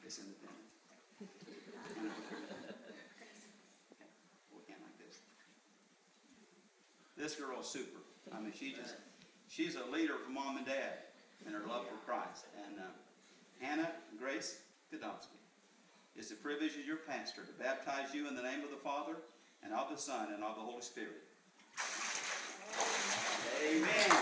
It's independent. We can't like this. This girl is super. I mean, she's a leader for mom and dad in her love for Christ. And Hannah Grace Godomsky. It's a privilege as your pastor to baptize you in the name of the Father and of the Son and of the Holy Spirit. Amen.